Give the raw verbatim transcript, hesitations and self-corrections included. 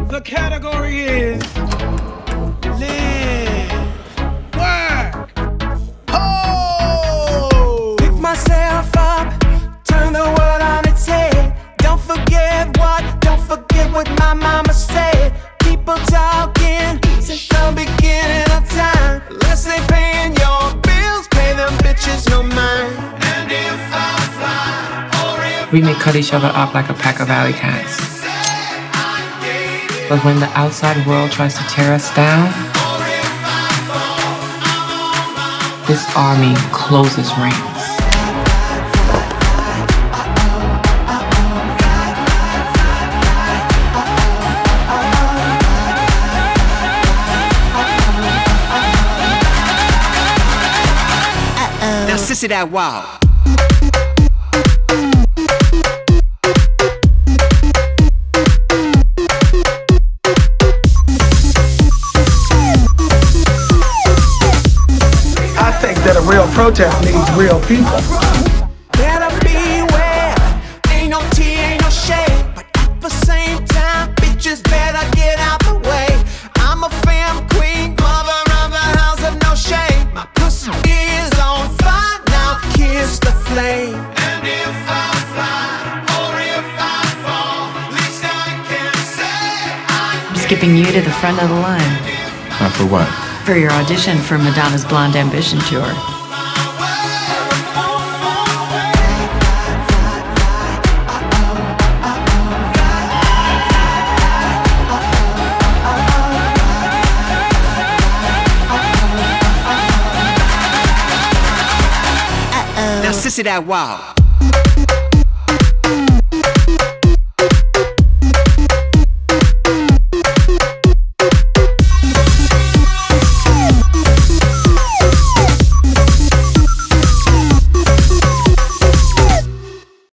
The category is live, work, oh! Pick myself up, turn the world on its head. Don't forget what, don't forget what my mama said. People talking since the beginning of time. Unless they paying your bills, pay them bitches no mind. And if I fly, or if we may cut each other up like a pack of alley cats. But when the outside world tries to tear us down, this army closes ranks. now Sissy that wow. That a real protest needs real people. Better beware, ain't no tea, ain't no shade. But at the same time, bitches better get out the way. I'm a femme queen, mother of the house of no shame. My pussy is on fire, now kiss the flame. And if I fly, or if I fall, least I can say I'm skipping you to the front of the line. Uh, for what? For your audition for Madonna's Blonde Ambition Tour. Now Sissy that wow.